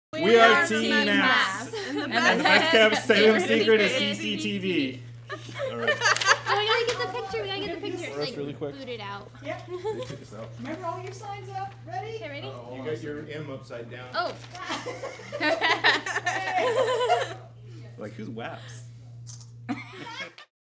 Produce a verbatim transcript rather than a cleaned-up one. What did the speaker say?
We are Team MAPS, and the best kept Salem secret is C C T V. All right. Oh, we gotta get the picture. We gotta get the picture. Like, really quick. boot it out. Yep. Remember all your signs up? Ready? Okay, ready? Uh, you got your M upside down. Oh. Like, who's WAPS?